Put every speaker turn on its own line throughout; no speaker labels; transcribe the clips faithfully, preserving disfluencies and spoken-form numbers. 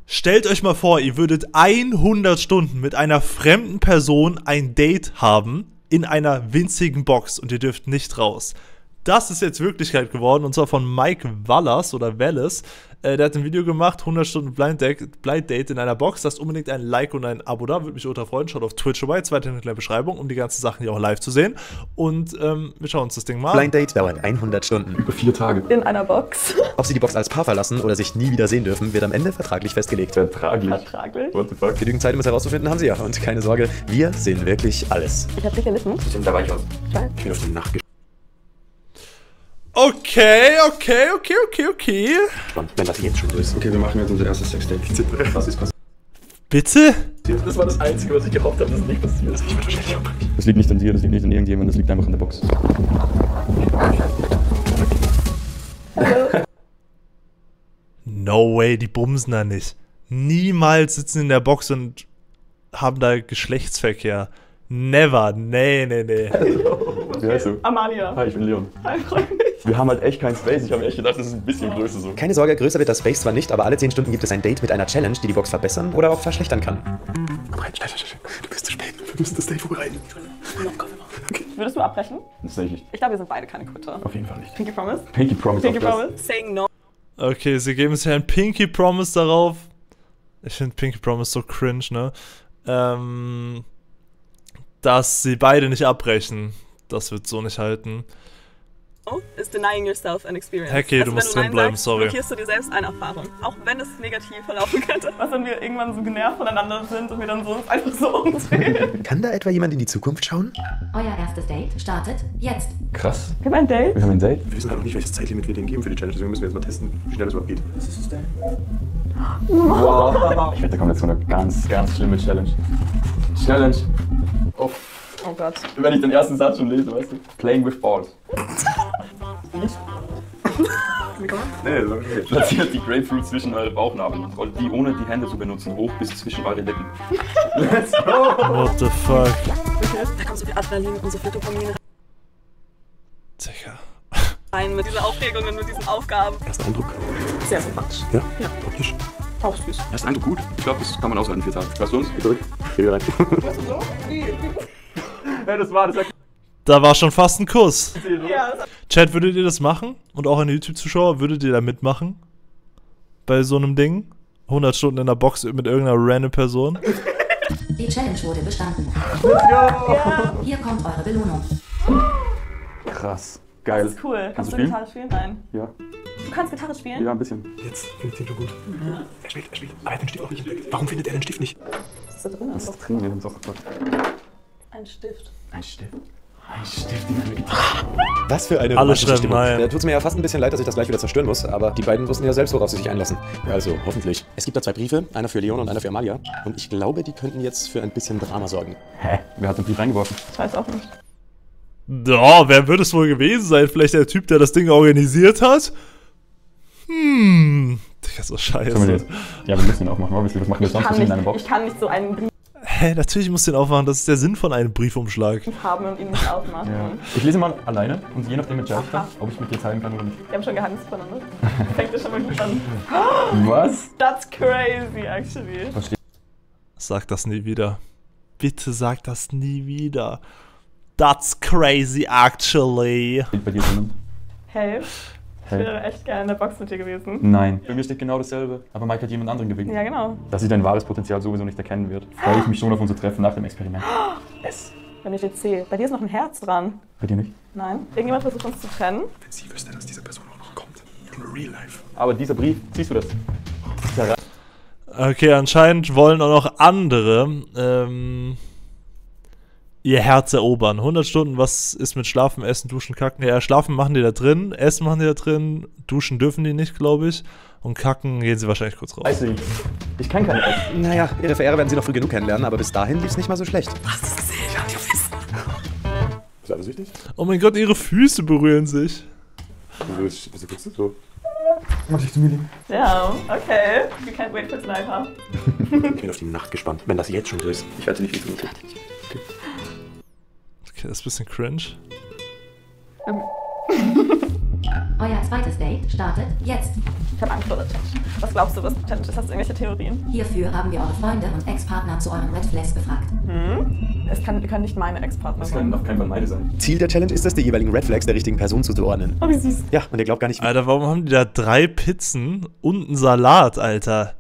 Stellt euch mal vor, ihr würdet hundert Stunden mit einer fremden Person ein Date haben in einer winzigen Box und ihr dürft nicht raus. Das ist jetzt Wirklichkeit geworden, und zwar von Mike Wallace oder Wallace. Äh, der hat ein Video gemacht, hundert Stunden Blind Date, Blind Date in einer Box. Lasst unbedingt ein Like und ein Abo da, würde mich ultra freuen. Schaut auf Twitch vorbei, zweite Link in der Beschreibung, um die ganzen Sachen hier auch live zu sehen. Und ähm, wir schauen uns das Ding mal an.
Blind Date dauert hundert Stunden.
Über vier Tage.
In einer Box.
Ob sie die Box als Paar verlassen oder sich nie wieder sehen dürfen, wird am Ende vertraglich festgelegt.
Vertraglich?
Vertraglich.
What the fuck?
Genügend Zeit, um es herauszufinden, haben sie ja. Und keine Sorge, wir sehen wirklich alles.
Ich hab dicke Lippen.
Stimmt, da war ich aus.
Ich bin auf die Nacht
Okay, okay, okay, okay, okay.
gespannt, wenn das jetzt schon so ist.
Okay, wir machen jetzt unser erstes Sexdate. Was ist passiert?
Bitte?
Das war das Einzige, was ich gehofft habe, dass es nicht passiert ist. Ich bin wahrscheinlich abbrechen. Das liegt nicht an dir, das liegt nicht an irgendjemandem, das liegt einfach an der Box.
No way, die bumsen da nicht. Niemals sitzen in der Box und haben da Geschlechtsverkehr. Never, nee, nee, nee.
Wie heißt du?
Amalia.
Hi, ich bin Leon.
Hi, freut mich.
Wir haben halt echt keinen Space. Ich habe mir echt gedacht, das ist ein bisschen größer so.
Keine Sorge, größer wird das Space zwar nicht, aber alle zehn Stunden gibt es ein Date mit einer Challenge, die die Box verbessern oder auch verschlechtern kann.
Komm rein, schnell, schnell, schnell. Du bist zu spät. Wir müssen das Date vorbereiten.
Okay. Würdest du abbrechen?
Das sehe ich nicht.
Ich glaube, wir sind beide keine Quitter.
Auf jeden Fall nicht.
Pinky Promise?
Pinky Promise.
Pinky
auf das.
Promise? Saying no.
Okay, sie geben sich ein Pinky Promise darauf. Ich finde Pinky Promise so cringe, ne? Ähm, dass sie beide nicht abbrechen. Das wird so nicht halten.
Is denying yourself an experience.
Hey, du musst drin bleiben, sorry.
Blockierst du dir selbst eine Erfahrung. Auch wenn es negativ verlaufen könnte. Was, wenn wir irgendwann so genervt voneinander sind und wir dann so uns einfach so umdrehen?
Kann da etwa jemand in die Zukunft schauen?
Euer erstes Date startet jetzt.
Krass.
Wir haben ein Date?
Wir haben ein Date.
Wir wissen halt noch nicht, welches Zeitlimit wir denen geben für die Challenge, deswegen müssen wir jetzt mal testen, wie schnell das überhaupt geht. Was ist das denn?
Wow. Ich wette, da kommt jetzt so eine ganz, ganz schlimme Challenge. Challenge. Oh.
Oh Gott.
Wenn ich den ersten Satz schon lese, weißt du? Playing with balls.
Nee, das war okay.
Platziert die Grapefruit zwischen eure Bauchnabeln und rollt die ohne die Hände zu benutzen hoch bis zwischen eure Lippen. Let's go!
What the fuck?
Da kommt so viel Adrenalin und so viel Dopamin
Sicher.
rein mit dieser Aufregung und mit diesen Aufgaben.
Erster Eindruck.
Sehr sympathisch.
Ja?
Ja.
Praktisch.
Auch süß.
Erster Eindruck gut. Ich glaube, das kann man aushalten, vier Tage. Lass uns. Geh zurück. Geh wieder rein.
Weißt du so?
Ja, das war das. Ja.
Da war schon fast ein Kuss.
Ja, das
Chat, würdet ihr das machen? Und auch eine YouTube-Zuschauer, würdet ihr da mitmachen? Bei so einem Ding? hundert Stunden in der Box mit irgendeiner random Person?
Die Challenge wurde bestanden.
ja.
Hier kommt eure Belohnung.
Krass. Geil.
Das ist cool. Kannst du
spielen?
Gitarre spielen? Nein.
Ja.
Du kannst Gitarre spielen?
Ja, ein bisschen.
Jetzt findet den schon gut. Er spielt, er spielt. Aber er hat den Stift auch nicht entdeckt. Warum findet er den Stift nicht?
Was ist da drin?
Das ist drin, wir haben es auch gefragt.
Ein Stift.
Ein Stift. Ein Stift in eine Gitarre.
Was für eine
Alle
romantische
schreiben
Stimmung.
nein.
Da tut's mir ja fast ein bisschen leid, dass ich das gleich wieder zerstören muss, aber die beiden wussten ja selbst, worauf sie sich einlassen. Ja, also, hoffentlich. Es gibt da zwei Briefe, einer für Leon und einer für Amalia. Und ich glaube, die könnten jetzt für ein bisschen Drama sorgen.
Hä? Wer hat den Brief reingeworfen?
Ich weiß auch nicht.
Ja, wer wird es wohl gewesen sein? Vielleicht der Typ, der das Ding organisiert hat? Hm. Digga, so scheiße.
Sollen wir jetzt? Ja, wir müssen ihn aufmachen. Obviously, was machen wir
Ich
sonst?
kann,
Was ist in
nicht,
einer Box?
ich kann nicht so einen Brief
Hä, natürlich musst du den aufmachen. Das ist der Sinn von einem Briefumschlag.
haben und ihn nicht aufmachen.
Ja. Ich lese mal alleine und je nachdem entscheide ich dann, ob ich mit dir teilen kann oder nicht.
Wir haben schon Geheimnis voneinander. Fängt das schon mal gut an.
Was?
That's crazy, actually.
Sag das nie wieder. Bitte sag das nie wieder. That's crazy, actually.
Steht bei dir drinnen?
Hey, ich
Hey.
wäre echt gerne in der Box mit dir gewesen.
Nein. Bei mir steht genau dasselbe, aber Mike hat jemand anderen gewinkt.
Ja, genau.
Dass sie dein wahres Potenzial sowieso nicht erkennen wird, freue ich mich schon auf unser Treffen nach dem Experiment. Es.
Wenn ich jetzt sehe, bei dir ist noch ein Herz dran.
Bei dir nicht?
Nein? Irgendjemand versucht uns zu trennen.
Wenn sie wüsste, dass diese Person auch noch kommt. In real life.
Aber dieser Brief, siehst du das? Dieser Ra-
Okay, anscheinend wollen auch noch andere ähm, ihr Herz erobern. hundert Stunden, was ist mit Schlafen, Essen, Duschen, Kacken? Ja, Schlafen machen die da drin, Essen machen die da drin, Duschen dürfen die nicht, glaube ich. Und Kacken gehen sie wahrscheinlich kurz raus.
Weißt du, ich kenne keine Eis.
Naja, ihre Verehrer werden sie noch früh genug kennenlernen, aber bis dahin lief's nicht mal so schlecht.
Ist alles richtig?
Oh mein Gott, ihre Füße berühren sich.
Wieso ist, wieso guckst du so?
Mach dich zu mir lieben.
Ja, okay. We can't wait for tonight, huh?
Ich bin auf die Nacht gespannt, wenn das jetzt schon so ist. Ich weiß nicht, wie es ist.
Okay, das ist ein bisschen cringe.
Ähm.
Euer zweites Date startet jetzt.
Ich habe Angst vor der Challenge. Was glaubst du, was die Challenge ist? Hast du irgendwelche Theorien?
Hierfür haben wir eure Freunde und Ex-Partner zu euren Red Flags befragt.
Es kann, können nicht meine Ex-Partner
Das können
sein.
auf keinen Fall meine sein.
Ziel der Challenge ist es, die jeweiligen Red Flags der richtigen Person zuzuordnen.
Oh, wie süß.
Ja, und ihr glaubt gar nicht, wie
Alter, warum haben die da drei Pizzen und einen Salat, Alter?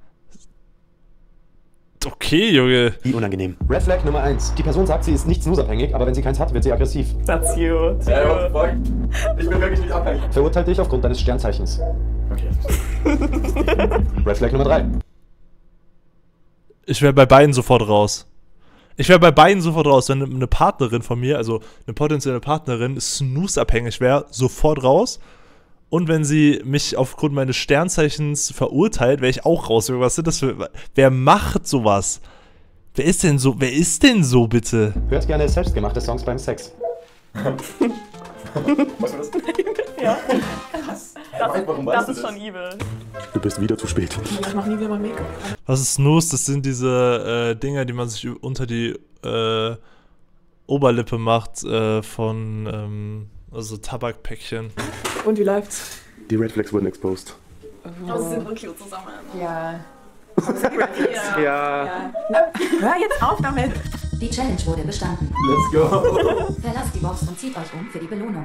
Okay, Junge.
wie unangenehm. Red Flag Nummer eins. Die Person sagt, sie ist nicht snooze-abhängig, aber wenn sie keins hat, wird sie aggressiv.
That's you.
Hey, what the fuck? Ich bin wirklich nicht abhängig.
Verurteilt dich aufgrund deines Sternzeichens.
Okay.
Red Flag Nummer drei.
Ich wäre bei beiden sofort raus. Ich wäre bei beiden sofort raus. Wenn eine Partnerin von mir, also eine potenzielle Partnerin, snooze-abhängig wäre, sofort raus. Und wenn sie mich aufgrund meines Sternzeichens verurteilt, wäre ich auch raus. Was sind das für... Wer macht sowas? Wer ist denn so... Wer ist denn so, bitte?
Hört gerne selbstgemachte Songs beim Sex.
Weißt du das?
Ja.
Das,
Das
warum weißt du
ist
das?
schon evil.
Du bist wieder zu spät.
Ich mach nie wieder mal Make-up.
Was ist Snooze? Das sind diese äh, Dinger, die man sich unter die äh, Oberlippe macht äh, von... Ähm, also Tabakpäckchen.
Und wie läuft's?
Die Red Flags wurden exposed.
Oh, sie sind so cute zusammen.
Ja.
Ja.
ja. Hör jetzt auf damit!
Die Challenge wurde bestanden.
Let's go.
Verlasst die Box und zieht euch um für die Belohnung.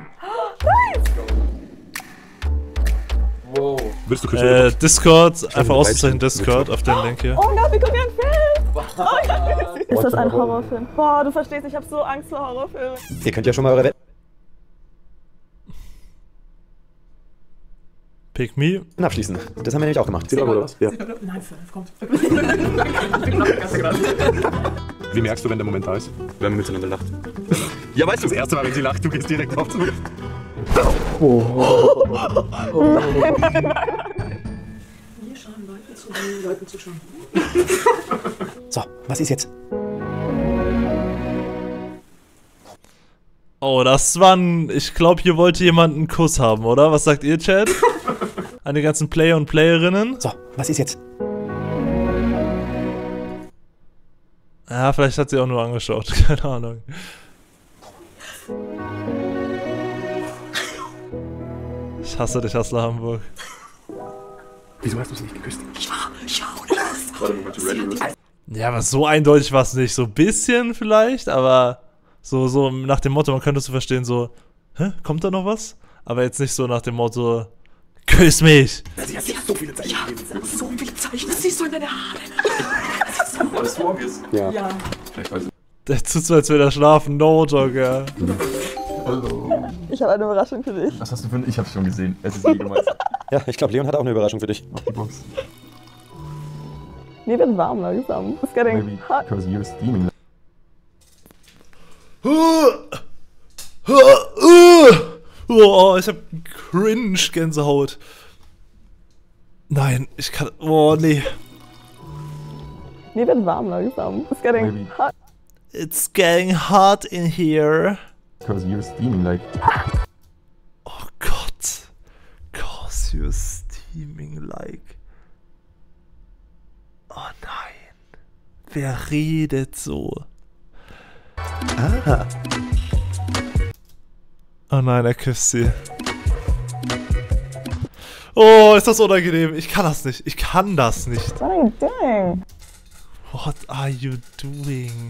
Wow.
Willst du
Äh, Discord, einfach
bereit
auszuzeichnen
stehen.
Discord auf dem Link hier.
Oh Gott, wir gucken einen Film! Oh Gott. Ist das ein Horrorfilm? Boah, du verstehst, ich habe so Angst vor Horrorfilmen.
Ihr könnt ja schon mal eure Wetten
Pick me.
abschließen. Das haben wir nämlich auch gemacht. zehn Euro oder was? Ja.
Nein, fünf, kommt.
Wie merkst du, wenn der Moment da ist?
Wenn man miteinander lacht.
Ja, weißt du, das erste Mal, wenn sie lacht, du gehst direkt auf zurück.
Wir schauen Leuten zu, wenn Leuten zuschauen.
So, was ist jetzt?
Oh, das war ein... Ich glaube, hier wollte jemand einen Kuss haben, oder? Was sagt ihr, Chat? An die ganzen Player und Playerinnen?
So, was ist jetzt?
Ja, vielleicht hat sie auch nur angeschaut. Keine Ahnung. Ich hasse dich, Hassler Hamburg.
Wieso hast du es nicht geküsst?
Warte, Moment, du ready bist.
Ja, aber so eindeutig war es nicht. So ein bisschen vielleicht, aber so, so nach dem Motto, man könnte so verstehen, so, hä, kommt da noch was? Aber jetzt nicht so nach dem Motto, küss mich.
Sie hat dir so viele Zeichen gegeben. So viele Zeichen, das siehst du in deine Haare.
War das so obvious?
Ja.
Ja.
Vielleicht weiß ich.
Der tut so, als würde er schlafen. No, Jogger.
Hallo.
Ich habe eine Überraschung für dich.
Was hast du für ein... Ich hab's schon gesehen. Es ist nie gemeint.
Ja, ich glaube, Leon hat auch eine Überraschung für dich.
Auf die Box.
Mir wird warm langsam. It's getting
Maybe
hot.
because you're steaming.
Oh, ich hab Cringe-Gänsehaut. Nein, ich kann... Oh, nee.
Mir wird warm langsam. It's getting
Maybe.
hot.
It's getting hot in here.
Because you're steaming like...
Oh Gott. Cause you're steaming like... Oh nein. Wer redet so?
Ah.
Oh nein, er küsst sie. Oh, ist das unangenehm. Ich kann das nicht. Ich kann das nicht.
What are you doing?
What are you doing?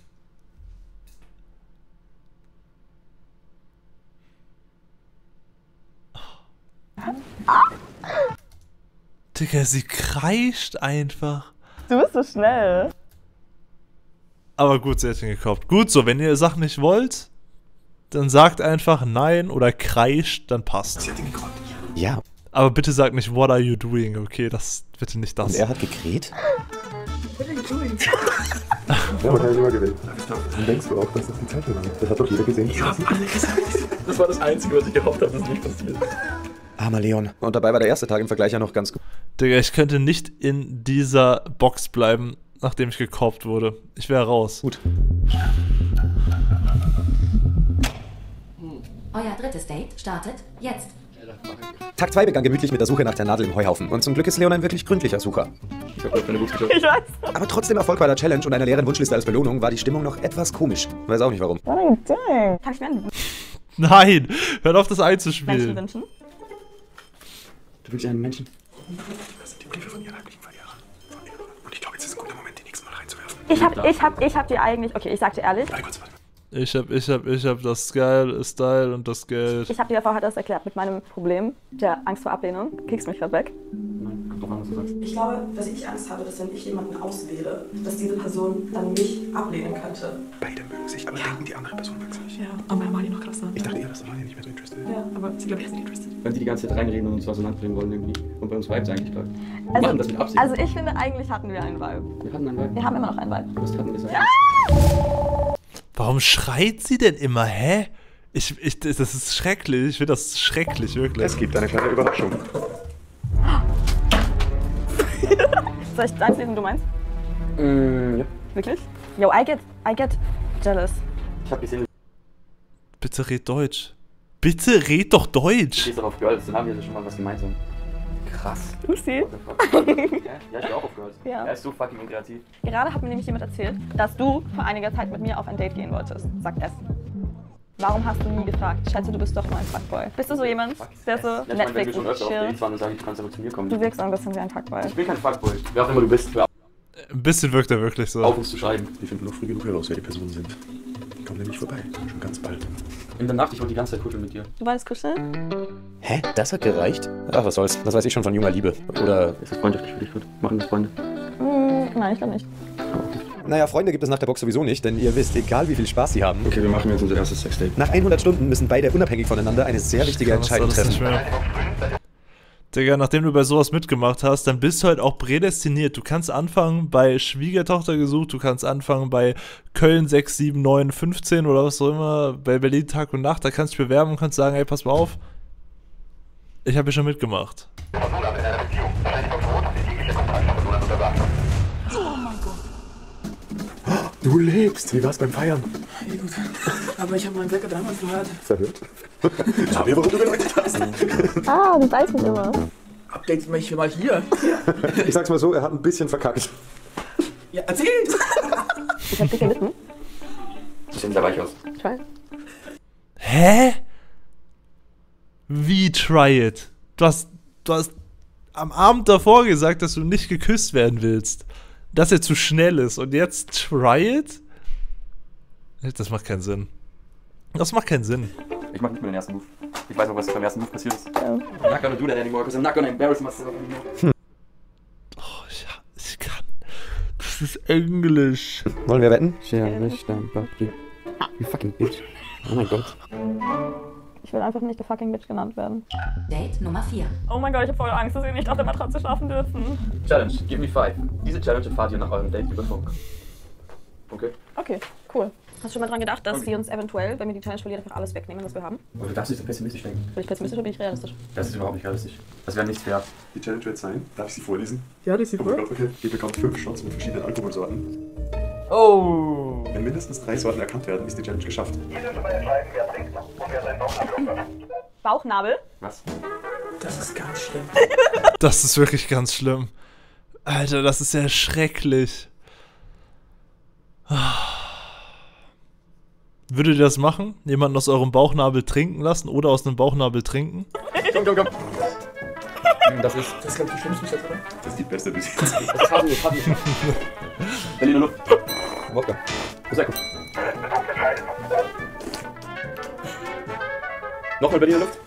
Digga, sie kreischt einfach.
Du bist so schnell.
Aber gut, sie hat ihn gekauft. Gut so, wenn ihr Sachen nicht wollt, dann sagt einfach nein oder kreischt, dann passt.
Ja.
Aber bitte sagt nicht, what are you doing, okay? Das, bitte nicht das.
Und er hat gekräht?
Ja, aber kann ich immer gewinnen. Dann denkst du auch, dass das die Zeichen waren. Das hat doch jeder gesehen. Ja, alle gesagt.
Das war das Einzige, was ich gehofft habe, dass nicht passiert.
Armer Leon. Und dabei war der erste Tag im Vergleich ja noch ganz gut.
Digga, ich könnte nicht in dieser Box bleiben, nachdem ich gekauft wurde. Ich wäre raus.
Gut.
Euer drittes Date startet jetzt.
Tag zwei begann gemütlich mit der Suche nach der Nadel im Heuhaufen. Und zum Glück ist Leon ein wirklich gründlicher Sucher.
Ich hab keine Wurst geschafft.
Ich weiß.
Aber trotzdem Erfolg bei der Challenge und einer leeren Wunschliste als Belohnung war die Stimmung noch etwas komisch. Weiß auch nicht warum.
What are you doing? Kann ich mir einen
Nein, hört auf das
Menschen
einzuspielen.
wünschen?
Du willst einen Menschen?
Das sind die Briefe von ihrer heimlichen Verehrer. Von ihr. Und ich glaube, jetzt ist ein guter Moment, die nächste Mal reinzuwerfen.
Ich hab, ich hab, ich hab dir eigentlich, okay, ich sag dir ehrlich,
Warte kurz, warte.
Ich hab, ich hab, ich hab das Style, Style und das Geld.
ich hab dir vorher das erklärt mit meinem Problem, der Angst vor Ablehnung. Kriegst mich grad weg.
Nein, kommt drauf an, was du sagst.
Ich glaube, dass ich Angst habe, dass wenn ich jemanden auswähle, dass diese Person dann mich ablehnen könnte.
Beide mögen sich, aber denken, die andere Person mag sie nicht.
Ja, aber Amalie noch krasser.
Ich dachte eher, dass Amalia nicht mehr so interested ist.
Ja, aber sie glaube ich ist nicht interested.
Wenn die die ganze Zeit reinreden und uns auseinanderbringen wollen irgendwie. Und bei uns vibes eigentlich bleibt. Wir
Also,
machen das mit Absicht.
also ich finde, eigentlich hatten wir einen Vibe.
wir hatten einen Vibe.
Wir haben immer noch einen Vibe.
Was hatten wir gesagt?
Warum schreit sie denn immer, hä? Ich, ich, das ist schrecklich, ich finde das schrecklich, wirklich.
Es gibt eine kleine Überraschung.
Soll ich deins lesen, du meinst?
Mm, ja.
Wirklich? Yo, I get, I get jealous.
Ich hab gesehen,
Bitte red Deutsch. Bitte red doch
du
Deutsch.
stehst auch auf Girls. Dann haben wir schon mal was gemeinsam. Krass.
Lucy,
What the fuck? ja, ja, ich stehe auch auf Girls.
Ja.
Er ist so fucking unkreativ.
gerade hat mir nämlich jemand erzählt, dass du vor einiger Zeit mit mir auf ein Date gehen wolltest, sagt es. Warum hast du nie gefragt? Schätze, du bist doch nur ein Fuckboy. Bist du so jemand, der so
Ja, ich meine, wenn wir
Netflix
schon
und
öfter auf
chill?
Dates waren, dann sage ich, du kannst aber zu mir kommen.
Du wirkst ein bisschen wie ein Fuckboy.
Ich bin kein Fuckboy. Wer auch immer du bist, hör
Ein bisschen wirkt er wirklich so.
auf uns zu schreiben.
Wir finden noch früh genug heraus, wer die Personen sind. Kommen nämlich vorbei, schon ganz bald.
In der Nacht, ich wollte die ganze Zeit kuscheln mit dir.
Du wolltest kuscheln?
Hä? Das hat gereicht? Ach, was soll's. Das weiß ich schon von junger Liebe. Oder ist das freundschaftlich für dich gut? Machen das Freunde?
Hm, nein, ich glaube nicht.
Naja, Freunde gibt es nach der Box sowieso nicht, denn ihr wisst, egal wie viel Spaß sie haben.
Okay, wir machen jetzt unser erstes Sexdate.
Nach hundert Stunden müssen beide unabhängig voneinander eine sehr wichtige
Kann das
Entscheidung
alles nicht
treffen.
mehr. Digga, nachdem du bei sowas mitgemacht hast, dann bist du halt auch prädestiniert. Du kannst anfangen bei Schwiegertochter gesucht, du kannst anfangen bei Köln sechs, sieben, neun, fünfzehn oder was auch immer, bei Berlin Tag und Nacht, da kannst du dich bewerben und kannst sagen, ey, pass mal auf, ich habe hier schon mitgemacht.
Du lebst! Wie war's beim Feiern?
Ja, gut. Aber ich habe meinen Wecker damals gehört.
Verhört? Schau mir, warum du geläutet hast.
Ah, du weißt mich immer.
Update mich mal hier.
Ich sag's mal so, er hat ein bisschen verkackt.
Ja, erzähl!
Ich hab dicke Lippen.
Das sieht sehr weich aus.
Try.
Hä? Wie try it? Du hast, du hast am Abend davor gesagt, dass du nicht geküsst werden willst. Dass er zu schnell ist und jetzt try it? Das macht keinen Sinn. Das macht keinen Sinn.
Ich mach nicht mehr den ersten Move. Ich weiß noch, was beim ersten Move passiert ist.
I'm not gonna do that anymore, because I'm not gonna embarrass myself anymore.
Oh, ich, ich kann. Das ist Englisch.
Wollen wir wetten? Share, wish, dein Papi. You fucking bitch. Oh mein Gott.
Ich will einfach nicht der fucking Bitch genannt werden.
Date Nummer vier.
Oh mein Gott, ich hab voll Angst, dass wir nicht auf der Matratze schlafen dürfen.
Challenge, give me five. Diese Challenge erfahrt ihr nach eurem Date über Funk. Okay?
Okay, cool. Hast du schon mal dran gedacht, dass sie uns eventuell, wenn wir die Challenge verlieren, einfach alles wegnehmen, was wir haben?
Aber du darfst nicht so pessimistisch denken.
Bin ich pessimistisch oder bin ich realistisch?
Das ist überhaupt nicht realistisch. Das wäre nicht fair.
Die Challenge wird sein, darf ich sie vorlesen?
Ja, die ist
Oh mein Gott, okay. Ihr bekommt fünf Shots mit verschiedenen Alkoholsorten.
Oh!
Wenn mindestens drei Sorten erkannt werden, ist die Challenge geschafft.
Bauchnabel?
Was?
Das ist ganz schlimm.
Das ist wirklich ganz schlimm. Alter, das ist ja schrecklich. Würdet ihr das machen? Jemanden aus eurem Bauchnabel trinken lassen oder aus einem Bauchnabel trinken?
Komm, komm, komm. Das ist...
Das ist, glaube ich, die schlimmste Stadt, oder?
Das ist die beste bis jetzt.
Das haben wir, haben wir. Berliner Luft. Wodka. Prosecco. Nochmal Berliner Luft.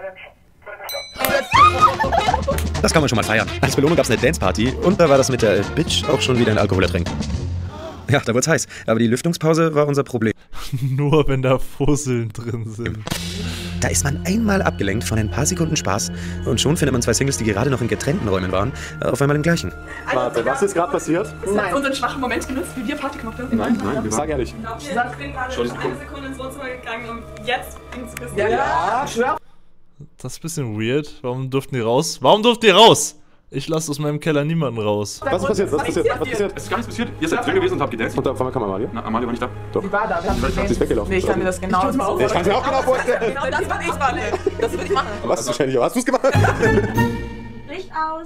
Das kann man schon mal feiern. Als Belohnung gab es eine Danceparty und da war das mit der Bitch auch schon wieder ein Alkoholertränk. Ja, da wird's heiß. Aber die Lüftungspause war unser Problem.
Nur wenn da Fusseln drin sind.
Da ist man einmal abgelenkt von ein paar Sekunden Spaß und schon findet man zwei Singles, die gerade noch in getrennten Räumen waren, auf einmal im gleichen.
Warte, was ist gerade passiert?
Nein. Unseren schwachen Moment genutzt, wie wir Party gemacht haben.
Nein, nein, sag ehrlich.
Wir sind gerade eine Sekunde ins Wohnzimmer gegangen, um jetzt ihn zu küssen.
Ja, ja, schwör.
Das ist ein bisschen weird. Warum durften die raus? Warum durften die raus? Ich lasse aus meinem Keller niemanden raus.
Was ist passiert? Was ist passiert? Was ist passiert?
Es ist gar nichts passiert. Ihr seid drin gewesen und habt gedanced.
Und da vorne kam Amalia?
Na, Amalia war nicht da.
Doch.
Die war da. Wir haben
Vielleicht hat sie weggelaufen.
Nee, ich kann mir das genau... Ich
Ich kann es mir auch genau vorstellen.
Genau das würde ich machen. Das würde ich machen.
Was ist wahrscheinlich auch? Hast du es gemacht?
Licht aus.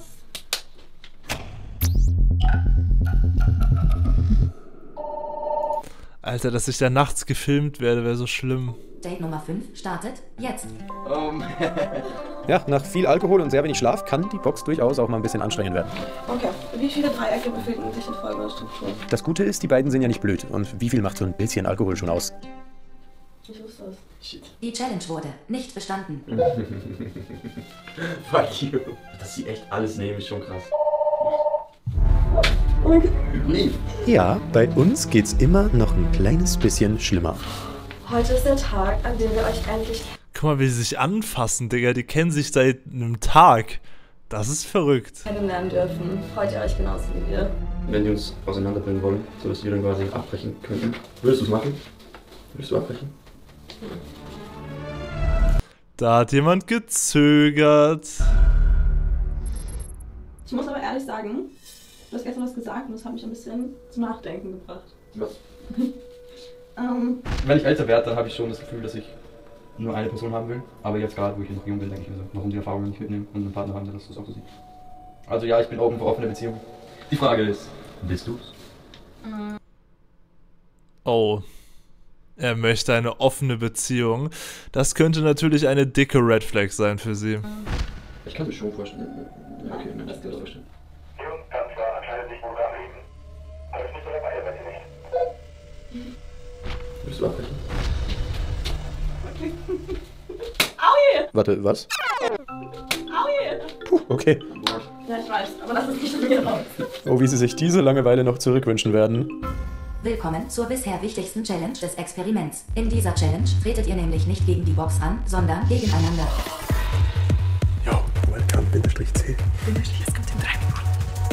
Alter, dass ich da nachts gefilmt werde, wäre so schlimm.
Date Nummer fünf startet jetzt.
Um, Ja, nach viel Alkohol und sehr wenig Schlaf kann die Box durchaus auch mal ein bisschen anstrengend werden.
Okay, wie viele Dreiecke befinden sich in folgender Struktur?
Das Gute ist, die beiden sind ja nicht blöd. Und wie viel macht so ein bisschen Alkohol schon aus?
Ich wusste es.
Shit.
Die Challenge wurde nicht bestanden.
Fuck you. Dass sie echt alles nehmen, ist schon krass.
Oh mein Gott.
Nee.
Ja, bei uns geht's immer noch ein kleines bisschen schlimmer.
Heute ist der Tag, an dem wir euch endlich
Guck mal, wie sie sich anfassen, Digga. Die kennen sich seit einem Tag. Das ist verrückt.
kennenlernen dürfen. Freut ihr euch genauso wie wir?
Wenn die uns auseinanderbringen wollen, sodass wir dann quasi abbrechen könnten. Würdest du es machen? Würdest du abbrechen?
Da hat jemand gezögert.
Ich muss aber ehrlich sagen, du hast gestern was gesagt und das hat mich ein bisschen zum Nachdenken gebracht.
Was?
Ähm,
Wenn ich älter werde, dann habe ich schon das Gefühl, dass ich nur eine Person haben will. Aber jetzt gerade, wo ich noch jung bin, denke ich mir so, warum die Erfahrungen nicht mitnehmen und einen Partner haben, der das auch so sieht. Also ja, ich bin offen für offene Beziehungen. Die Frage ist, willst du's?
Oh. Er möchte eine offene Beziehung. Das könnte natürlich eine dicke Red Flag sein für sie.
Ich kann mir schon vorstellen. Ja, okay, nein, das kann ich vorstellen.
Führungskanzler anscheinend nicht gut ablegen. Aber ist nicht so dabei, wenn ihr nicht.
Willst du abbrechen?
Aui!
Warte, was?
Aui!
Puh, okay.
Ja, ich weiß, aber das ist nicht von mir raus.
Oh, wie sie sich diese Langeweile noch zurückwünschen werden.
Willkommen zur bisher wichtigsten Challenge des Experiments. In dieser Challenge tretet ihr nämlich nicht gegen die Box an, sondern gegeneinander.
Yo, welcome, Bindestrich C.
Bindestrich, es kommt in drei Minuten.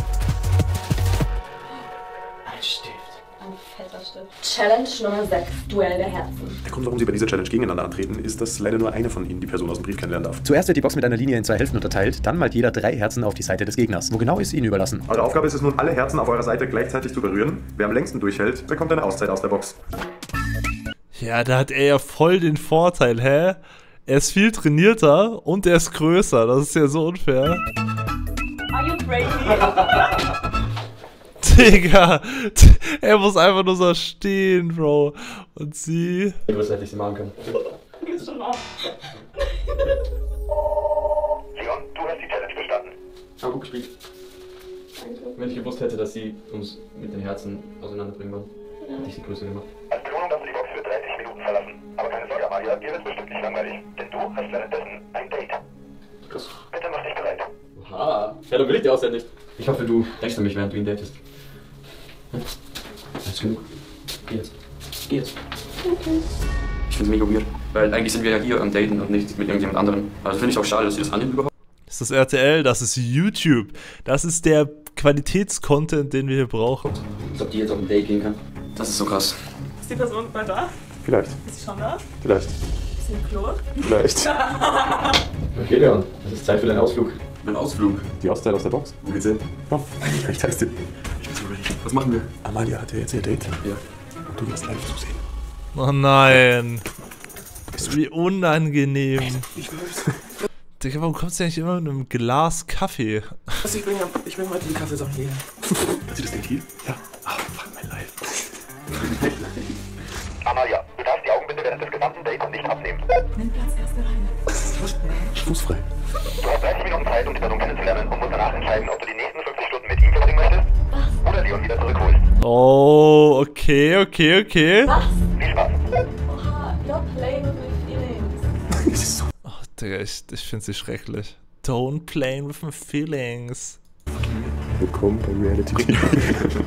Ein Stift.
Ein fetter Stift. Challenge Nummer sechs, Duell der Herzen.
Der Grund, warum sie bei dieser Challenge gegeneinander antreten, ist, dass leider nur eine von ihnen die Person aus dem Brief kennenlernen darf.
Zuerst wird die Box mit einer Linie in zwei Hälften unterteilt, dann malt jeder drei Herzen auf die Seite des Gegners. Wo genau ist ihnen überlassen.
Eure Aufgabe ist es nun, alle Herzen auf eurer Seite gleichzeitig zu berühren. Wer am längsten durchhält, bekommt eine Auszeit aus der Box.
Ja, da hat er ja voll den Vorteil, hä? Er ist viel trainierter und er ist größer. Das ist ja so unfair.
Are you crazy?
Digga, er muss einfach nur so stehen, Bro. Und sie...
Ich weiß nicht, wie ich sie machen kann.
Gehst schon auf.
Leon, du hast die Challenge bestanden.
Aber gut gespielt.
Danke.
Wenn ich gewusst hätte, dass sie uns mit den Herzen auseinanderbringen wollen, hätte ich sie größer gemacht.
Als Belohnung darfst du die Box für dreißig Minuten verlassen. Aber keine Sorge, Amalia, dir wird bestimmt nicht langweilig. Denn du hast währenddessen ein Date.
Krass.
Bitte mach dich bereit.
Oha. Ja, dann will ich die Auszeit nicht. Ich hoffe, du denkst an mich, während du ihn datest. Ja. Das ist genug. Geh jetzt. Geh jetzt.
Okay.
Ich finde es mega weird. Weil eigentlich sind wir ja hier am Daten und nicht mit irgendjemand anderem. Also finde ich auch schade, dass sie das annehmen überhaupt.
Das ist das R T L, das ist YouTube. Das ist der Qualitätscontent, den wir hier brauchen.
Als ob die jetzt auf ein Date gehen kann. Das ist so krass.
Ist die Person mal da?
Vielleicht.
Ist sie schon da?
Vielleicht.
Ist sie im Klo?
Vielleicht.
Okay, Leon. Es ist Zeit für deinen Ausflug. Mein Ausflug?
Die Auszeit aus der Box.
Wo geht's hin?
Komm, ich zeig's dir.
Ich bin so ready. Was machen wir?
Amalia hatte jetzt ihr Date.
Ja.
Und du wirst live zusehen.
Oh nein. Wie unangenehm.
Ich weiß.
Digga, warum kommst du eigentlich immer mit einem Glas Kaffee?
Also ich bringe ich bring heute die Kaffeesache hier. Hat sie das Date hier? Ja. Ah, fuck my life. Amalia, du darfst die Augenbinde während des gesamten Dates nicht abnehmen.
Nimm Platz, erste Reihe.
Fußfrei. Du hast dreißig Minuten Zeit, um die Person kennenzulernen und musst danach entscheiden, ob du die nächsten fünfzig Stunden mit ihm verbringen möchtest oder Leon wieder zurückholst.
Oh, okay, okay, okay.
Was?
Viel Spaß.
Oha, you're playing with my feelings.
Es ist so.
Oh, Digga, ich, ich finde sie schrecklich. Don't play with my feelings.
Willkommen bei Reality T V.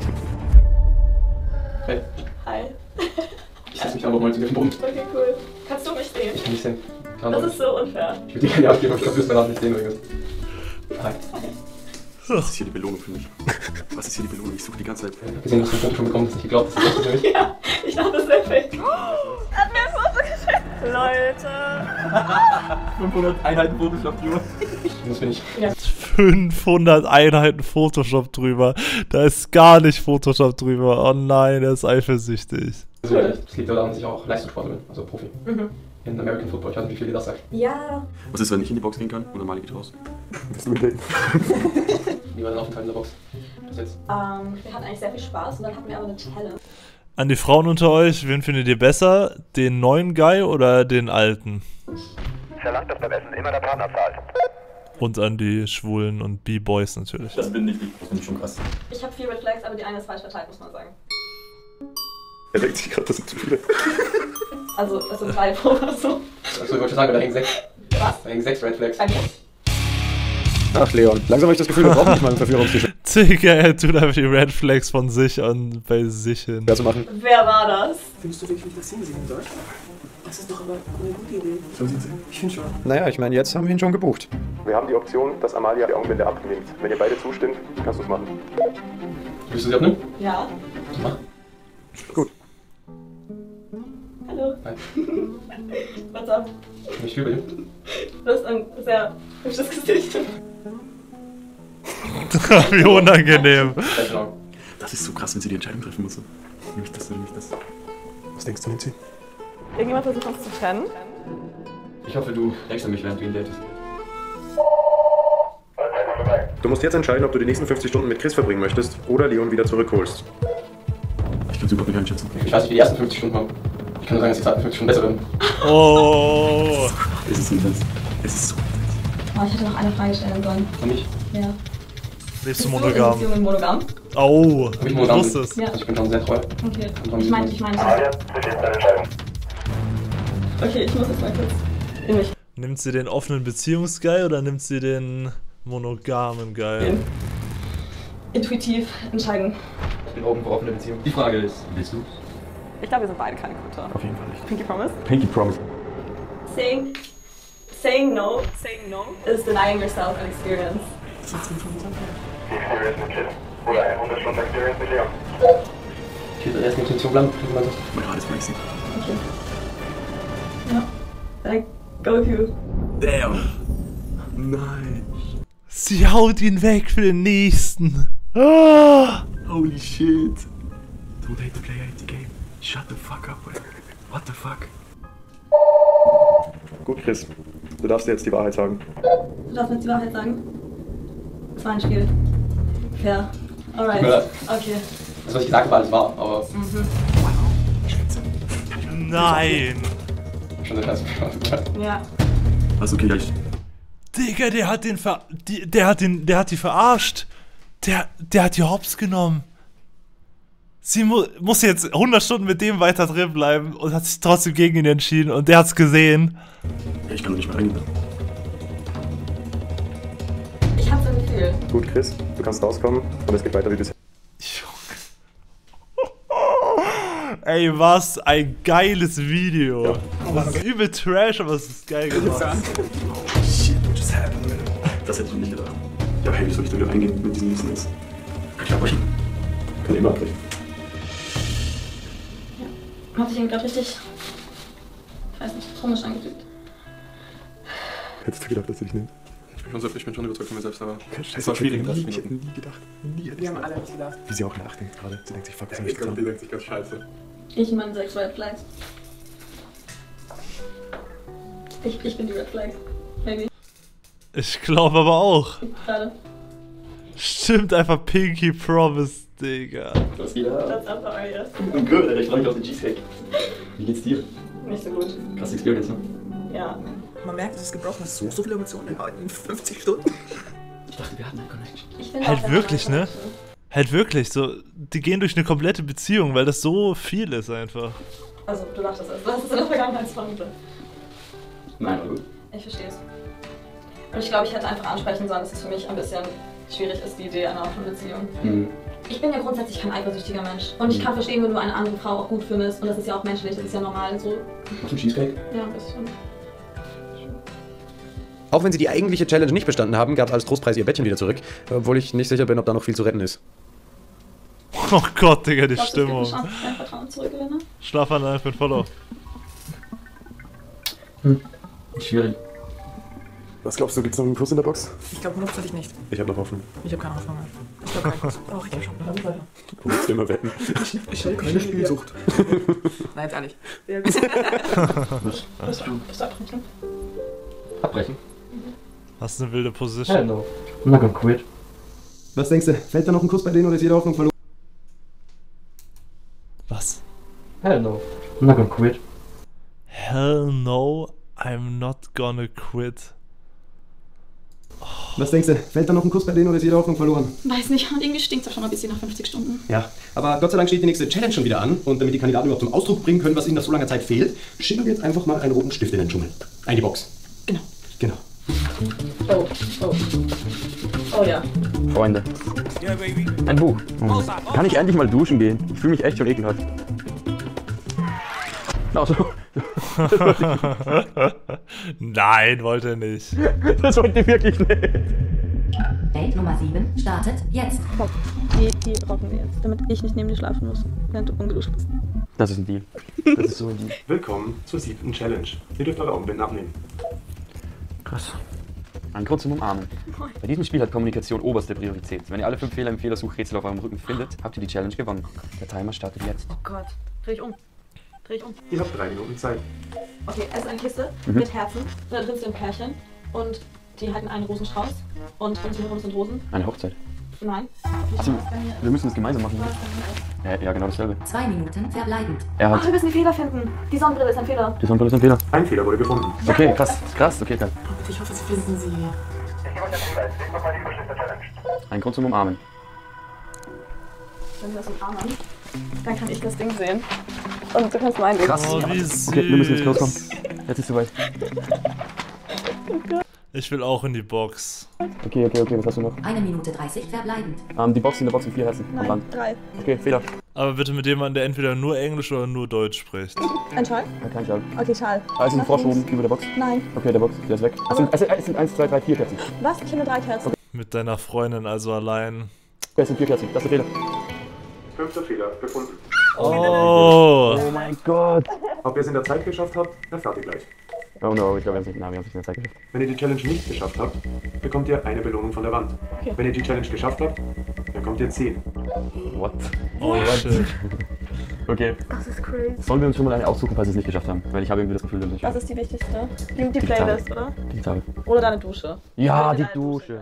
Hey,
Hi.
ich setze mich einfach mal zu dir Boden.
Okay, cool. Kannst du mich sehen?
Ich kann nicht sehen. Kann
Das
auch
ist so unfair.
Ich würde dir gerne abgeben, aber ich glaube, du wirst danach nicht sehen übrigens. Hi.
Was ist hier die Belohnung für mich? Was ist hier die Belohnung? Ich suche die ganze Zeit.
Ich habe gesehen, dass du ein Foto schon bekommen hast. Nicht geglaubt, dass das ist für mich.
Ja, ich dachte, das wäre fake. Er hat mir ein Foto geschickt. Leute.
fünfhundert Einheiten Photoshop drüber. Das bin ich.
fünfhundert Einheiten Photoshop drüber. Da ist gar nicht Photoshop drüber. Oh nein, er ist eifersüchtig.
Das liegt daran, dass ich auch Leistungssportler bin, also Profi. Mhm. In American Football. Ich weiß nicht, wie viel dir das sagt.
Ja.
Was ist, wenn ich in die Box gehen kann und Amalia geht raus?
Bist du mit denen?
Wie war dein Aufenthalt in der Box? Was jetzt?
Ähm, wir hatten eigentlich sehr viel Spaß und dann hatten wir aber eine Challenge.
An die Frauen unter euch, wen findet ihr besser? Den neuen Guy oder den alten?
verlangt, dass beim Essen immer der Partner zahlt.
Und an die Schwulen und B-Boys natürlich.
Das bin nicht ich. Das finde ich schon krass.
Ich habe vier Red Flags, aber die eine ist falsch verteilt, muss man sagen.
Er denkt sich gerade, das sind zu viele.
Also, das sind drei pro oder so.
Achso, ich wollte schon sagen, da hängen sechs.
Was?
Da hängen sechs Red Flags.
Ein
Ach, Leon, langsam habe ich das Gefühl, wir brauchen nicht mal einen Verführungstisch.
Digga, er tut einfach die Red Flags von sich an bei sich hin.
zu machen.
Wer war das?
Findest du wirklich, dass sie sehen soll? Das ist doch aber eine gute Idee. So sieht's aus. Ich finde schon.
Naja, ich meine, jetzt haben wir ihn schon gebucht.
Wir haben die Option, dass Amalia die Augenbinde abnimmt. Wenn ihr beide zustimmt, kannst du es machen.
Willst du sie abnehmen?
Ja.
Mach.
Gut.
Hallo.
Hi.
What's up?
Ich spiele bei dir.
Du hast ein sehr hübsches Gesicht.
Wie unangenehm.
Gleich genau.
Das ist so krass, wenn sie die Entscheidung treffen muss. Nehme ich das oder nehme ich das?
Was denkst du, Nancy?
Irgendjemand versucht uns zu trennen?
Ich hoffe, du denkst an mich, während du ihn datest.
Du musst jetzt entscheiden, ob du die nächsten fünfzig Stunden mit Chris verbringen möchtest oder Leon wieder zurückholst.
Ich kann super nicht einschätzen.
Ich weiß nicht, wie die ersten fünfzig Stunden kommen. Ich kann nur sagen, dass die zweiten fünfzig Stunden besser werden.
Oh.
Es ist intens. Es ist so intens.
Oh, ich hätte noch eine Frage stellen sollen.
Und ich?
Ja.
Lebst du
Bist
monogam?
in Beziehung monogam?
Oh,
Ob ich
ich
monogam
wusste
bin?
es.
Ja.
Also ich bin schon sehr treu.
Okay. Ich meine, ich meine.
Amalia, das ist jetzt deine Entscheidung.
Okay, ich muss jetzt mal kurz in mich.
Nimmt sie den offenen Beziehungsguy oder nimmt sie den monogamen Guy?
gehen. Intuitiv entscheiden.
Ich bin open für offene Beziehungen. Die Frage ist, willst du?
Ich glaube, wir sind beide keine Gute.
Auf jeden Fall nicht.
Pinky Promise?
Pinky Promise.
Saying, saying no, saying no is denying yourself an experience.
Die Experience mit Kids. Oder hundert Stunden Experience mit Leon.
Ich will erst mit Intention bleiben. wie man sagt.
Mein Haar ist racing.
Okay. Ja. Then I go with you.
Damn. Nein.
Sie haut ihn weg für den nächsten. Ah.
Holy shit. Don't hate the player, hate the game. Shut the fuck up, man. What the fuck?
Gut, Chris. Du darfst dir jetzt die Wahrheit sagen.
Du darfst mir jetzt die Wahrheit sagen. Es war ein Spiel. Fair. Alright.
Tut mir leid.
Okay.
Das, was ich gesagt habe, alles wahr, aber
Spitze.
Nein.
schon der Scheiß.
Ja.
Also okay, ja, ich...
Digga, der hat den ver... Die, der hat den... Der hat die verarscht. Der... Der hat die hops genommen. Sie mu muss jetzt hundert Stunden mit dem weiter drin bleiben und hat sich trotzdem gegen ihn entschieden und der hat's gesehen.
Ja, ich kann doch nicht mehr reingehen.
Ich hab so ein Gefühl.
Gut, Chris. Du kannst rauskommen und es geht weiter wie bisher.
Ey, was ein geiles Video. Das ist übel Trash, aber es ist geil gemacht.
Shit, what just happened, man? Das hätte ich nicht gedacht. Ja, hey, wie soll ich da wieder eingehen mit diesen Business? Kann ich abbrechen? Kann immer abbrechen.
Hat sich ihn gerade richtig, ich weiß nicht, komisch angefühlt.
Hättest du gedacht, dass du dich nimmst?
Ich bin schon, so, ich bin schon überzeugt von mir selbst, aber
Scheiße,
es war schwierig.
Ich hätte nie, ich hätte nie gedacht. Nie hätte
Wir
ich
haben alle nicht gedacht.
Wie sie auch nachdenkt gerade. Sie denkt sich, fuck, was hab
Ich
ich
glaube, die
getan?
denkt sich ganz scheiße.
Ich meine sechs Red Flags. Ich, ich bin die Red Flag. Maybe.
Ich glaube aber auch.
Gerade.
Stimmt einfach Pinky Promise, Digga.
Was geht da?
That's up, are you?
Und gut, Alter, ich freue mich auf den Cheesecake. Wie geht's dir?
Nicht so gut.
Krasse Experience, ne?
Ja.
Man merkt, es ist gebrochen. Es ist so, so viele Emotionen in fünfzig Stunden.
Ich dachte, wir hatten eine Connection.
Ich finde
Halt
auch, wenn
wirklich,
man
ne? Halt wirklich, so, die gehen durch eine komplette Beziehung, weil das so viel ist einfach.
Also, du dachtest es. Du hast es in der Vergangenheit vermutet.
Nein, aber gut.
Ich verstehe es. Und ich glaube, ich hätte einfach ansprechen sollen, dass es für mich ein bisschen schwierig ist, die Idee einer offenen Beziehung.
Mhm.
Ich bin ja grundsätzlich kein eifersüchtiger Mensch. Und ich kann verstehen, wenn du eine andere Frau auch gut findest. Und das ist ja auch menschlich, das ist ja normal so.
Machst du einen Cheesecake?
Ja, ein bisschen.
Auch wenn sie die eigentliche Challenge nicht bestanden haben, gab es als Trostpreis ihr Bettchen wieder zurück. Obwohl ich nicht sicher bin, ob da noch viel zu retten ist.
Oh Gott, Digga, die
Glaubst du, es gibt
Stimmung.
eine Chance, dass ich dein Vertrauen zurückgewinne?
Schlafanlage mit Follow.
Hm. Schwierig.
Was glaubst du, gibt's noch einen Kuss in der Box?
Ich glaube hundertprozentig nicht.
Ich hab noch Hoffnung.
Ich habe keine Hoffnung mehr. Ich glaube keinen Kuss. Doch, ich glaube schon.
Du willst immer wetten.
Ich habe keine Spielsucht. Nein, jetzt ehrlich.
Was?
Bist du, bist du abbrechen?
Abbrechen?
Hast eine wilde Position.
Hell no. I'm not gonna quit.
Was denkst du? Fällt da noch ein Kuss bei denen oder ist jede Hoffnung verloren?
Was?
Hell no. I'm not gonna quit.
Hell no, I'm not gonna quit.
Was denkst du? Fällt da noch ein Kuss bei denen oder ist jede Hoffnung verloren?
Weiß nicht, und irgendwie stinkt es auch schon mal ein bisschen nach fünfzig Stunden.
Ja, aber Gott sei Dank steht die nächste Challenge schon wieder an. Und damit die Kandidaten überhaupt zum Ausdruck bringen können, was ihnen nach so langer Zeit fehlt, schicken wir jetzt einfach mal einen roten Stift in den Dschungel. Ein die Box.
Genau.
Genau.
Oh, oh. Oh ja.
Freunde. Ein Buch. Oh. Kann ich endlich mal duschen gehen? Ich fühle mich echt schon ekelhaft. Also.
Nein, wollte er nicht.
Das wollte ich wirklich nicht.
Date Nummer sieben startet jetzt.
Bock, die, die rocken wir jetzt, damit ich nicht neben dir schlafen muss, während du ungeduscht bist.
Das ist ein Deal. Das ist so ein Deal.
Willkommen zur siebten Challenge. Ihr dürft eure Augenbinden abnehmen.
Krass. Ein Grund zum Umarmen. Bei diesem Spiel hat Kommunikation oberste Priorität. Wenn ihr alle fünf Fehler im Fehlersuchrätsel auf eurem Rücken findet, habt ihr die Challenge gewonnen. Der Timer startet jetzt.
Oh Gott, dreh ich um. Dreh ich um.
Ihr habt drei Minuten Zeit.
Okay, es ist eine Kiste
Mhm.
mit Herzen. Da drin sind Pärchen und die halten einen Rosenstrauß und ringsherum sind Rosen.
Eine Hochzeit.
Nein.
Also, wir müssen das gemeinsam machen. Ja, ja, genau dasselbe.
Zwei Minuten verbleibend.
Er
Ach, wir
hat.
müssen die Fehler finden. Die Sonnenbrille ist ein Fehler.
Die Sonnenbrille ist ein Fehler.
Ein Fehler wurde gefunden.
Okay, krass, krass, okay, geil.
Ich hoffe, Sie finden sie.
Ich gebe euch einen Hinweis. Lest nochmal die Überschrift der Challenge.
Ein Grund zum Umarmen.
Wenn wir das umarmen, dann kann ich das Ding sehen. Und du kannst mein Ding
Krass.
Oh,
sehen.
wie süß.
Okay, wir müssen jetzt loskommen. Jetzt ist soweit.
Ich will auch in die Box.
Okay, okay, okay, was hast du noch?
Eine Minute dreißig verbleibend.
Ähm, die Box in der Box sind vier Herzen. am
Nein,
Rand.
drei.
Okay, Fehler.
Aber bitte mit jemandem, der entweder nur Englisch oder nur Deutsch spricht.
Ein Schal?
Ja, kein Schal.
Okay, Schal.
Da ist ein Frosch oben über der Box.
Nein.
Okay, der Box, der ist weg. Es sind, es sind, es sind eins, zwei, drei, vier Kerzen.
Was? Ich finde drei Kerzen.
Mit deiner Freundin also allein.
Okay, es sind vier Kerzen. Das ist der Fehler.
Fünfter Fehler gefunden.
Oh!
Oh mein Gott.
Ob ihr es in der Zeit geschafft habt, erfahrt ihr gleich.
Oh no, ich glaube, wir haben es nicht, nein, wir haben es nicht in der Zeit geschafft.
Wenn ihr die Challenge nicht geschafft habt, bekommt ihr eine Belohnung von der Wand.
Okay.
Wenn ihr die Challenge geschafft habt, bekommt ihr zehn.
What?
Oh shit.
Okay.
Das ist crazy.
Sollen wir uns schon mal eine aussuchen, falls wir es nicht geschafft haben? Weil ich habe irgendwie das Gefühl, dass ich...
Was ist die wichtigste? Die, die
Digital.
Playlist, oder?
Digital.
Oder deine Dusche?
Ja,
Bitte
die
deine
Dusche.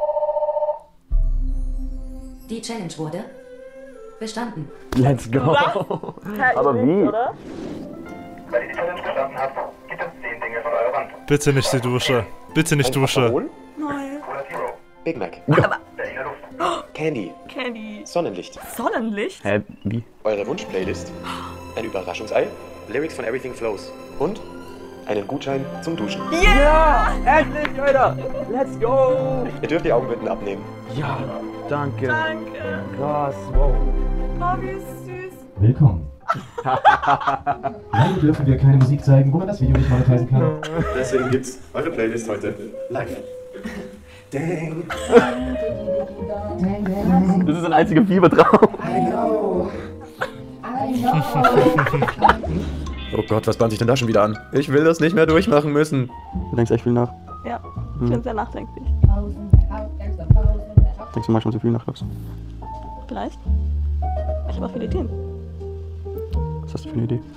Die Challenge wurde bestanden.
Let's go.
Ja,
Aber
nicht,
wie?
Oder?
Wenn ihr die Challenge bestanden habt, gibt es zehn Dinge von eurer Wand.
Bitte nicht die Dusche. Bitte nicht Dusche.
Nein.
Cola Zero.
Big Mac.
Berliner Luft.
Candy.
Candy.
Sonnenlicht.
Sonnenlicht?
Hä, wie?
Eure Wunschplaylist. Ein Überraschungsei. Lyrics von Everything Flows. Und einen Gutschein zum Duschen.
Ja! Endlich, Alter! Let's go!
Ihr dürft die Augenbinden abnehmen.
Ja, danke.
Danke.
Krass, wow.
Oh, wie süß.
Willkommen. Leider dürfen wir keine Musik zeigen, wo man das Video nicht monetisieren kann.
Deswegen gibt's eure Playlist heute live. Dang.
Das ist ein einziger Fiebertraum.
Oh Gott, was bahnt sich denn da schon wieder an? Ich will das nicht mehr durchmachen müssen.
Du denkst echt viel nach.
Ja, ich bin sehr nachdenklich.
Denkst du manchmal so viel nach, glaubst du?
Vielleicht. Ich habe auch viele Ideen.
Was hast du für eine Idee?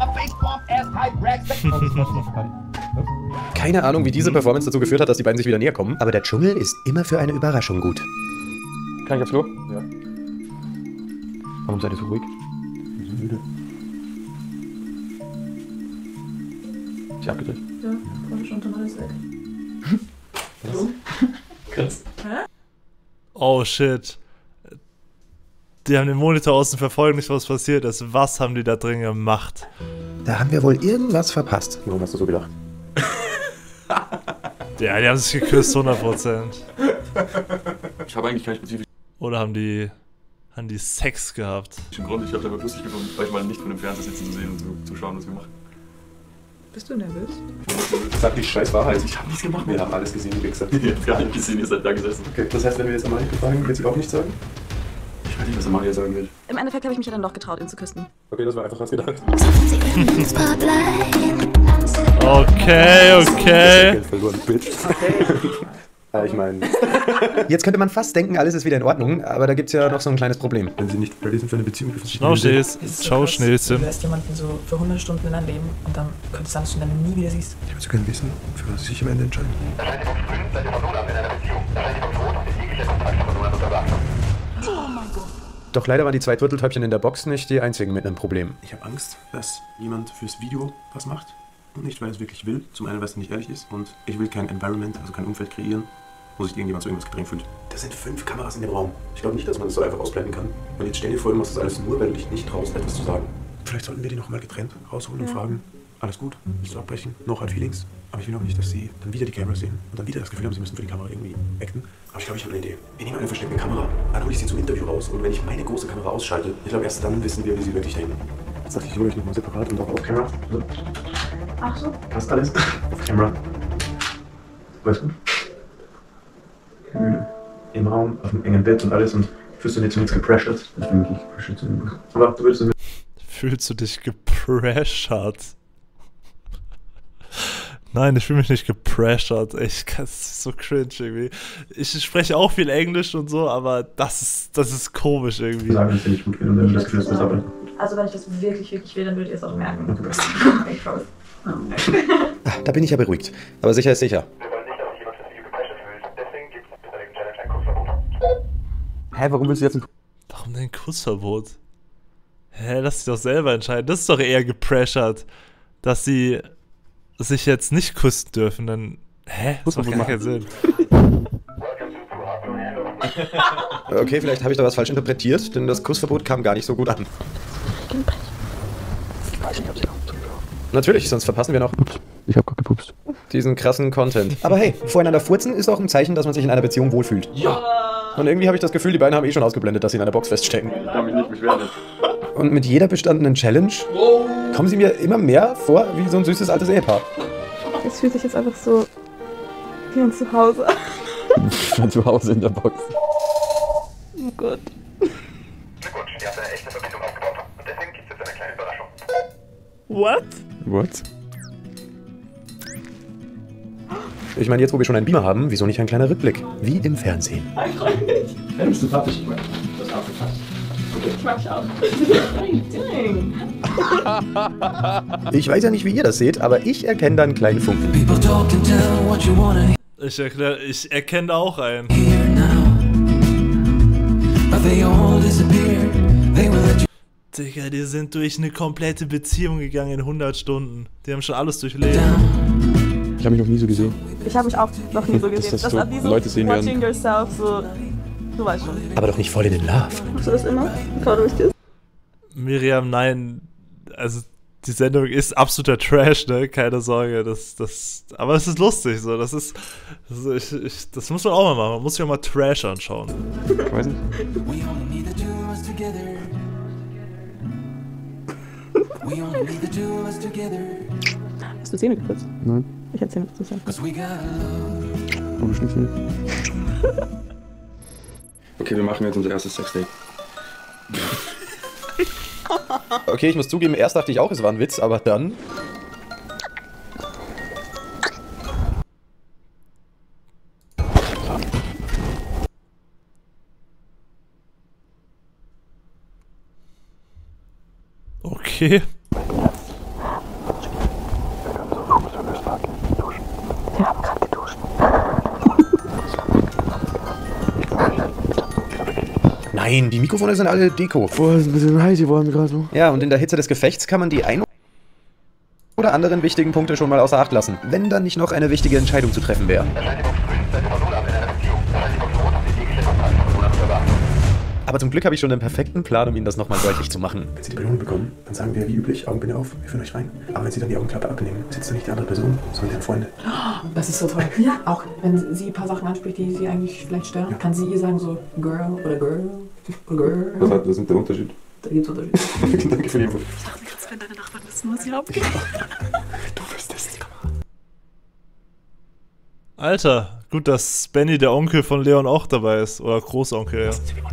Keine Ahnung, wie diese Performance dazu geführt hat, dass die beiden sich wieder näher kommen, aber der Dschungel ist immer für eine Überraschung gut.
Kann ich aufs Klo?
Ja.
Warum seid ihr so ruhig?
Ich bin müde.
Ist sie abgedreht?
Ja, voll schon, dann alles weg.
Krass.
Oh shit. Die haben den Monitor außen verfolgt, nicht was passiert ist. Was haben die da drin gemacht?
Da haben wir wohl irgendwas verpasst.
Warum hast du so gedacht?
Ja, die haben sich geküsst, hundert Prozent.
Ich habe eigentlich keinen spezifischen
Oder haben die, haben die Sex gehabt?
Grund. Ich habe es einfach lustig gefunden, euch mal nicht vor dem Fernseher sitzen zu sehen und zu, zu schauen, was wir machen.
Bist du nervös?
Sag die scheiß Wahrheit. Ich habe nichts gemacht. Wir haben alles gesehen, die Wichser. Ihr habt gar nicht gesehen, ihr seid da gesessen. Okay, das heißt, wenn wir jetzt Amalia fragen, wird sie auch nichts sagen? Ich weiß nicht, was Amalia sagen will.
Im Endeffekt habe ich mich ja dann doch getraut, ihn zu küssen.
Okay, das war einfach als gedacht.
Okay, okay.
Geld verloren, Bitch. Ja, ich meine...
Jetzt könnte man fast denken, alles ist wieder in Ordnung, aber da gibt's ja noch so ein kleines Problem.
Wenn sie nicht ready sind für eine Beziehung, dürfen sie
Schau, Schnees. Schau, Schneeschen.
Du lässt jemanden so für hundert Stunden in dein Leben und dann könnte es sein, dass du ihn dann nie wieder siehst.
Ich würde gerne wissen, für was sie sich am Ende entscheiden.
Erscheint die Box grün, seid ihr von null an in einer Beziehung. Erscheint die Box rot, ist jeglicher Kontakt von null an untersagt.
Oh mein Gott.
Doch leider waren die zwei Turteltäubchen in der Box nicht die einzigen mit einem Problem.
Ich habe Angst, dass jemand fürs Video was macht Und nicht, weil er es wirklich will. Zum einen, weil es nicht ehrlich ist. Und ich will kein Environment, also kein Umfeld kreieren, wo sich irgendjemand zu irgendwas gedrängt fühlt. Da sind fünf Kameras in dem Raum. Ich glaube nicht, dass man das so einfach ausblenden kann. Und jetzt stell dir vor, du machst das alles nur, weil du dich nicht traust, etwas zu sagen. Vielleicht sollten wir die nochmal getrennt rausholen und fragen, alles gut, willst du abbrechen? Noch hat Feelings. Aber ich will auch nicht, dass sie dann wieder die Kamera sehen und dann wieder das Gefühl haben, sie müssen für die Kamera irgendwie acten. Aber ich glaube, ich habe eine Idee. Wir nehmen eine versteckte Kamera, dann hole ich sie zum Interview raus. Und wenn ich meine große Kamera ausschalte, ich glaube, erst dann wissen wir, wie sie wirklich denken. Jetzt dachte ich, ich hole euch nochmal separat und auch auf Kamera. So.
Ach so.
Passt alles. Auf Kamera. Alles gut. Müde. Im Raum, auf dem engen Bett und alles und fühlst du dich zu nichts gepressured. Ich bin wirklich gepressured zu dem Bus. Aber du würdest es mit.
Fühlst du dich gepressured? Nein, ich fühle mich nicht gepressured. Ich kann es so cringe irgendwie. Ich spreche auch viel Englisch und so, aber das ist, das ist komisch irgendwie.
Sagen, dass ich nicht gut will und dann das Gefühl, dass das aber.
Also wenn ich das wirklich, wirklich will, dann würdet ihr es auch merken.
Okay.
Da bin ich ja beruhigt. Aber sicher ist sicher.
Hä, warum willst du jetzt ein...
Warum denn Kussverbot? Hä, lass dich doch selber entscheiden. Das ist doch eher gepressured, dass sie sich jetzt nicht küssen dürfen. Dann, hä? Das macht gar keinen Sinn.
Okay, vielleicht habe ich da was falsch interpretiert, denn das Kussverbot kam gar nicht so gut an.
Ich weiß nicht, ob sie noch zuschauen.
Natürlich, sonst verpassen wir noch
Ich hab grad gepupst.
diesen krassen Content. Aber hey, voreinander furzen ist auch ein Zeichen, dass man sich in einer Beziehung wohlfühlt.
Ja!
Und irgendwie habe ich das Gefühl, die beiden haben eh schon ausgeblendet, dass sie in einer Box feststecken.
Ich kann mich nicht beschweren.
Und mit jeder bestandenen Challenge kommen sie mir immer mehr vor wie so ein süßes altes Ehepaar.
Es fühlt sich jetzt einfach so wie ein Zuhause an.
Ich bin zu Hause in der Box.
Oh Gott.
Glückwunsch, ihr habt eine echte Verbindung aufgebaut. Und deswegen gibt es jetzt eine kleine Überraschung.
What?
What?
Ich meine, jetzt wo wir schon einen Beamer haben, wieso nicht ein kleiner Rückblick? Wie im Fernsehen.
Ja, bist du sympathisch, ich meine. Das Outfit passt.
Ich mag ich auch.
Ich weiß ja nicht, wie ihr das seht, aber ich erkenne da einen kleinen Funken.
Ich, erklär, ich erkenne da auch einen. Digga, die sind durch eine komplette Beziehung gegangen in hundert Stunden. Die haben schon alles durchlebt.
Ich habe mich noch nie so gesehen.
Ich habe mich auch noch nie so gesehen.
Das, das so
war wie so
Leute sehen
watching
werden.
yourself, so. Du weißt schon.
Aber doch nicht voll in den Love.
Machst du das immer, bevor du mich küsst?
Miriam, nein. Also, die Sendung ist absoluter Trash, ne? Keine Sorge. Das, das, aber es ist lustig, so. Das ist. Das, ich, ich, das muss man auch mal machen. Man muss sich auch mal Trash anschauen.
Ich weiß nicht.
Hast du Zähne geputzt?
Nein.
Ich hätte Zähne geputzt.
Aber bestimmt nicht.
Okay, wir machen jetzt unser erstes Sexdate.
Okay, ich muss zugeben, erst dachte ich auch, es war ein Witz, aber dann...
Okay.
Wir haben gerade geduscht.
Nein, die Mikrofone sind alle Deko.
Boah, ist ein bisschen heiß geworden gerade so.
Ja, und in der Hitze des Gefechts kann man die ein oder anderen wichtigen Punkte schon mal außer Acht lassen, wenn dann nicht noch eine wichtige Entscheidung zu treffen wäre. Aber zum Glück habe ich schon den perfekten Plan, um Ihnen das nochmal deutlich zu machen.
Wenn Sie die Belohnung bekommen, dann sagen wir wie üblich, Augenbinde auf, wir führen euch rein. Aber wenn Sie dann die Augenklappe abnehmen, sitzt da nicht die andere Person, sondern deren Freunde.
Das ist so toll. Ja. Auch wenn sie ein paar Sachen anspricht, die sie eigentlich vielleicht stören, ja. Kann sie ihr sagen so Girl oder Girl oder Girl.
Was hat das ist der Unterschied?
Da gibt's Unterschied.
Danke für die Info.
Ich dachte kurz, wenn deine Nachbarn wissen, was hier abgeht.
Du wirst es nicht.
Alter, gut, dass Benny, der Onkel von Leon, auch dabei ist. Oder Großonkel, ja.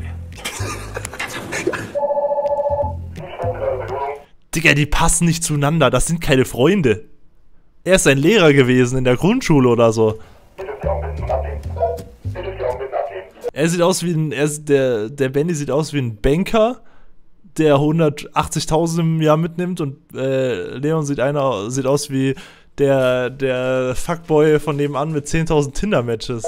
Digga, die passen nicht zueinander. Das sind keine Freunde. Er ist ein Lehrer gewesen in der Grundschule oder so. Er sieht aus wie ein... Er, der, der Benny sieht aus wie ein Banker, der hundertachtzigtausend im Jahr mitnimmt. Und äh, Leon sieht, einer, sieht aus wie der, der Fuckboy von nebenan mit zehntausend Tinder-Matches.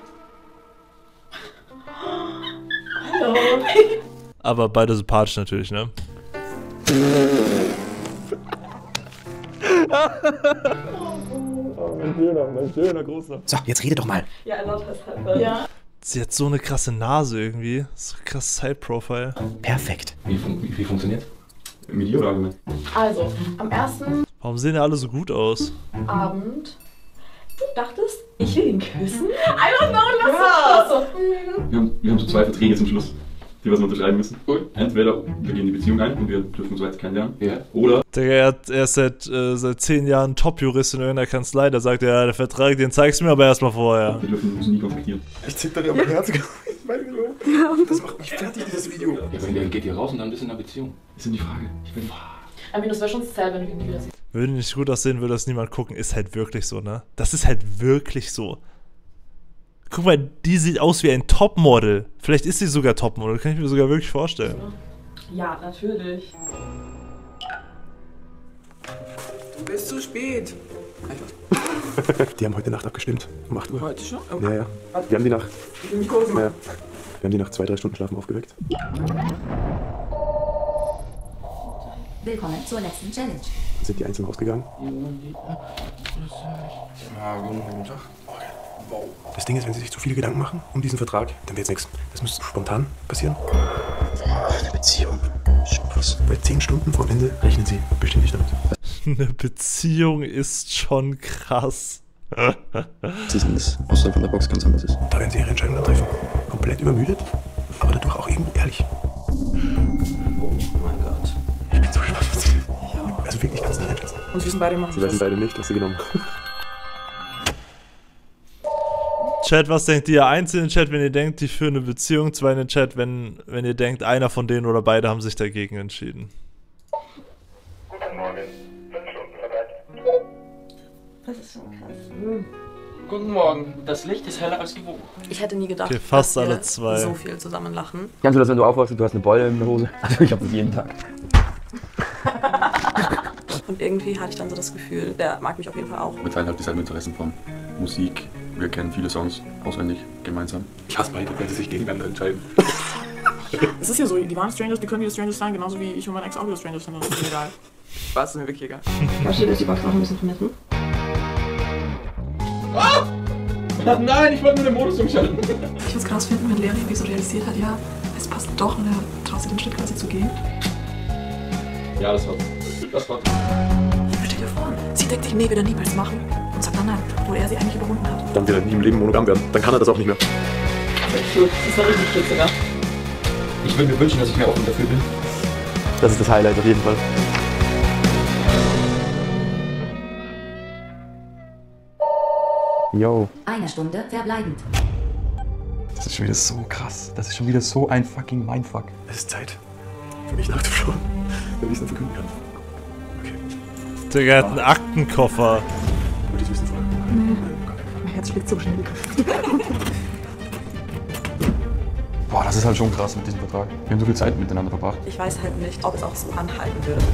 Hallo.
Aber beide sympathisch natürlich, ne?
Oh, mein schöner, mein schöner Großer. So, jetzt rede doch mal.
Ja, erlaubt es halt. Ja.
Sie hat so eine krasse Nase irgendwie. So ein krasses Side-Profile.
Perfekt.
Wie, fun wie, wie funktioniert? Mit dir oder allgemein?
Also, am ersten
Warum sehen die alle so gut aus?
Abend, du dachtest, ich will ihn küssen? I don't know, lass ja.
so. wir, haben, wir haben so zwei Verträge zum Schluss, die wir so unterschreiben müssen. Entweder wir gehen die Beziehung ein und wir dürfen uns weiter kennenlernen. Ja. Oder...
Der er, hat, er ist seit, äh, seit zehn Jahren Top-Jurist in irgendeiner Kanzlei. Da sagt er, ja, der Vertrag, den zeigst du mir aber erstmal vorher.
Wir dürfen uns nie konfliktieren.
Ich zittere am Herzen. Das macht mich fertig, dieses Video.
Ja, aber der geht hier raus und dann bist du in einer Beziehung. Das ist die Frage. Ich bin...
Aber das wäre schon sad, wenn du ihn nie wieder siehst.
Würde nicht gut aussehen, würde das niemand gucken. Ist halt wirklich so, ne? Das ist halt wirklich so. Guck mal, die sieht aus wie ein Topmodel. Vielleicht ist sie sogar Topmodel, kann ich mir sogar wirklich vorstellen.
Ja, natürlich.
Du bist zu spät.
Die haben heute Nacht abgestimmt. Um acht Uhr.
Heute schon? Oh.
Ja, ja. Wir haben die nach... Ja, wir haben die nach zwei, drei Stunden Schlafen aufgeweckt.
Willkommen zur letzten Challenge.
Dann sind die einzeln rausgegangen.
Ja, guten Tag.
Wow. Das Ding ist, wenn sie sich zu viele Gedanken machen um diesen Vertrag, dann wird's nichts. Das muss spontan passieren. Eine Beziehung. Was? Bei zehn Stunden vor Ende rechnen sie bestimmt nicht damit.
Eine Beziehung ist schon krass.
Was ist denn das? Außerhalb von der Box ganz anders ist.
Da werden sie ihre Entscheidungen treffen. Komplett übermüdet, aber dadurch auch irgendwo ehrlich.
Oh mein Gott.
Ich bin so gespannt, was sie... Also wirklich ganz nicht einschätzen.
Und sie wissen beide machen.
Sie wissen beide nicht, was sie genommen haben.
Chat, was denkt ihr? Eins in den Chat, wenn ihr denkt, die führen eine Beziehung. Zwei in den Chat, wenn, wenn ihr denkt, einer von denen oder beide haben sich dagegen entschieden.
Guten Morgen. Fünf Stunden vergangen.
Das ist so krass.
Guten Morgen. Das Licht ist heller als gewohnt.
Ich hätte nie gedacht,
Okay, fast
dass wir
alle zwei.
so viel zusammen lachen.
Kennst du das, wenn du aufwachst und du hast eine Beule in der Hose? Also ich hab das jeden Tag.
Und irgendwie hatte ich dann so das Gefühl, der mag mich auf jeden Fall auch.
Wir teilen halt dieselben Interessen von Musik. Wir kennen viele Songs auswendig, gemeinsam.
Ich hasse beide, wenn sie sich gegeneinander entscheiden.
Es ist ja so, die waren Strangers, die können die Strangers sein, genauso wie ich und mein Ex auch wieder Strangers sind. Das ist mir egal. Spaß, ist mir wirklich egal.
Versteht, dass die Box noch ein bisschen vermessen?
Ah! Nein, ich wollte nur den Modus umschalten.
Ich würde es krass finden, wenn Larry irgendwie so realisiert hat, ja, es passt doch und er traut sich den Schritt quasi zu gehen.
Ja, das war... Das war...
Stell dir vor, sie denkt, ich nee, wird er niemals machen und sagt dann nein, wo er sie eigentlich überwunden hat.
Dann wird er nie im Leben monogam werden. Dann kann er das auch nicht mehr.
Das war richtig schlimm sogar.
Ich würde mir wünschen, dass ich mehr offen dafür bin.
Das ist das Highlight auf jeden Fall. Yo.
Eine Stunde verbleibend.
Das ist schon wieder so krass. Das ist schon wieder so ein fucking Mindfuck.
Es ist Zeit für mich nachzuschauen, wenn ich es dann verkünden kann. Okay.
Der hat einen Aktenkoffer.
Würde ich wissen wollen?
Nee. Mein Herz schlägt so schnell.
Boah, das ist halt schon krass mit diesem Vertrag. Wir haben so viel Zeit miteinander verbracht.
Ich weiß halt nicht, ob es auch so anhalten würde.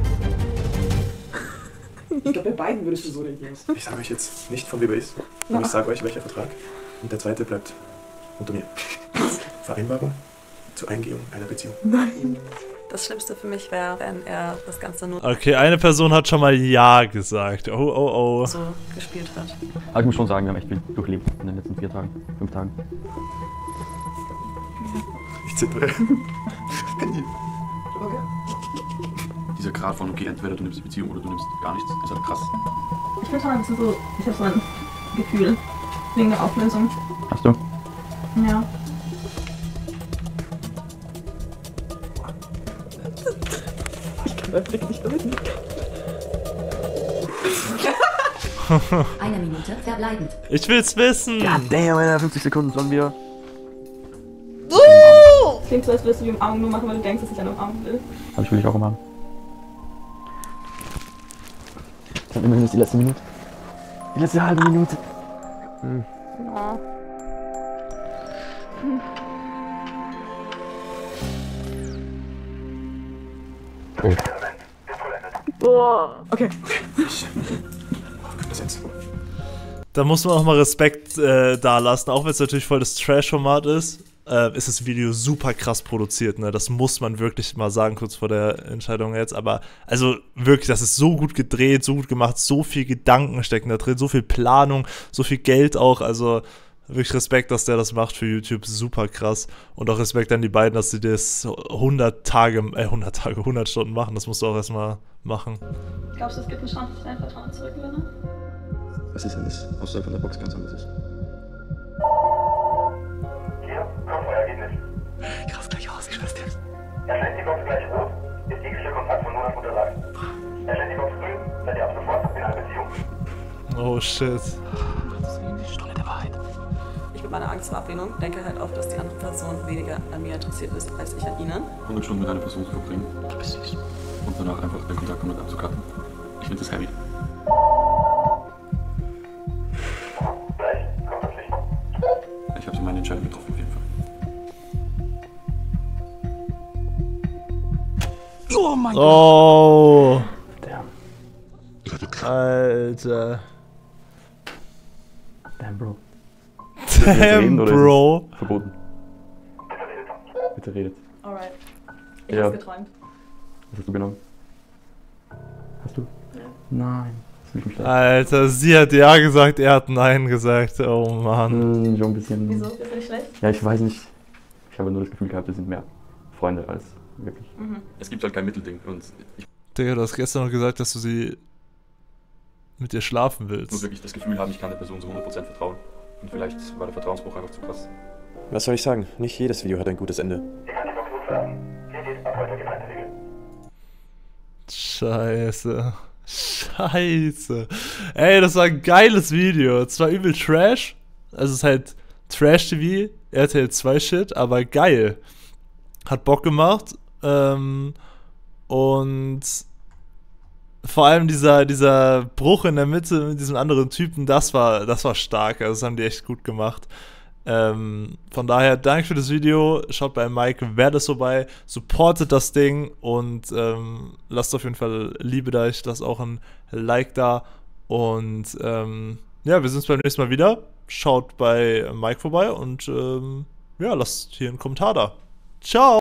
Ich glaube, bei beiden würdest du so reagieren.
Ich sage euch jetzt nicht, von wem er ist. Und ich sage euch, welcher Vertrag. Und der zweite bleibt unter mir. Vereinbarung zur Eingehung einer Beziehung.
Nein. Das Schlimmste für mich wäre, wenn er das Ganze nur
Okay, eine Person hat schon mal Ja gesagt. Oh, oh, oh.
so gespielt hat.
Aber ich muss schon sagen, wir haben echt viel durchlebt in den letzten vier Tagen, fünf Tagen.
Ich zittere.
Okay.
Dieser Grad von, okay, entweder du nimmst die Beziehung oder du nimmst gar nichts, ist halt krass.
Ich bin schon ein bisschen so, ich habe so ein Gefühl wegen der Auflösung.
Hast du?
Ja.
Ich kann das wirklich nicht verwenden.
Eine Minute verbleibend.
Ich will's wissen.
God damn, Alter, fünfzig Sekunden sollen wir.
Uh! Klingt so, als würdest du die Umarmung nur machen, weil du denkst, dass ich eine Umarmung will.
Aber ich will dich auch umarmen. Dann immerhin ist die letzte Minute. Die letzte halbe Minute. Hm.
Ja. Hm.
Oh.
Boah.
Okay.
Da muss man auch mal Respekt äh, da lassen, auch wenn es natürlich voll das Trash-Format ist. äh, ist das Video super krass produziert, ne? Das muss man wirklich mal sagen, kurz vor der Entscheidung jetzt. Aber, also wirklich, das ist so gut gedreht, so gut gemacht, so viel Gedanken stecken da drin, so viel Planung, so viel Geld auch, also wirklich Respekt, dass der das macht für YouTube, super krass. Und auch Respekt an die beiden, dass sie das hundert Tage, äh, hundert Tage, hundert Stunden machen, das musst du auch erstmal machen.
Glaubst du, es gibt eine Chance, dass ich dein Vertrauen zurückgewinne?
Was ist alles außerhalb von der Box ganz anders ist?
Hier kommt euer Ergebnis.
Krass, gleich aus, ich schwör's dir.
Erscheint die Box gleich rot, ist jeglicher Kontakt von nun an untersagt. Erscheint die Box grün, seid ihr ab sofort in einer Beziehung.
Oh shit.
Die Stunde der Wahrheit.
Ich mit meiner Angst vor Ablehnung denke halt oft, dass die andere Person weniger an mir interessiert ist, als ich an ihnen.
hundert Stunden mit einer Person zu verbringen. Und danach einfach den Kontakt komplett abzukappen. Ich finde das heavy.
Gleich kommt das Licht.
Ich habe so meine Entscheidung getroffen auf jeden Fall.
Oh mein
Oh.
Gott.
Alter.
Damn, Bro.
Damn, Bro.
Verboten. Bitte redet.
Alright. Ich
Ja.
hab's geträumt.
Was hast du genommen? Hast du?
Ja.
Nein. Das will ich mich leid.
Alter, sie hat ja gesagt, er hat nein gesagt. Oh Mann.
Hm, schon ein bisschen.
Wieso? Ist das nicht schlecht?
Ja, ich weiß nicht. Ich habe nur das Gefühl gehabt, wir sind mehr Freunde als wirklich.
Mhm.
Es gibt halt kein Mittelding und ich
Digga, du hast gestern noch gesagt, dass du sie mit dir schlafen
muss
willst.
wirklich das Gefühl haben, ich kann der Person zu hundert Prozent vertrauen. Und vielleicht war der Vertrauensbruch einfach zu krass.
Was soll ich sagen? Nicht jedes Video hat ein gutes Ende.
Ihr könnt die Box gut verlassen. Hier geht ab heute getrennte Wege.
Scheiße. Scheiße. Ey, das war ein geiles Video. Es war übel Trash. Also es ist halt Trash-T V, R T L zwei Shit, aber geil. Hat Bock gemacht. Ähm, und vor allem dieser, dieser Bruch in der Mitte mit diesem anderen Typen, das war, das war stark. Also das haben die echt gut gemacht. Ähm, von daher, danke für das Video. Schaut bei Mike, werdet so bei, supportet das Ding und ähm, lasst auf jeden Fall Liebe da. Ich lasse auch ein Like da. Und ähm, ja, wir sehen uns beim nächsten Mal wieder. Schaut bei Mike vorbei und ähm, ja, lasst hier einen Kommentar da. Ciao!